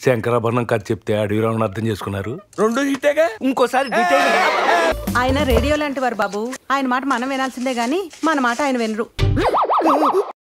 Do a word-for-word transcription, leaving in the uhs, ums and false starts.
శంకరాభరణం కథ చెప్తే అడవి రావణ అర్థం చేసుకున్నారు. రెండు హిట్టేగా ఇంకోసారి ఆయన రేడియో లాంటి వారు బాబు. ఆయన మాట మనం వినాల్సిందే గాని మన మాట ఆయన వినరు.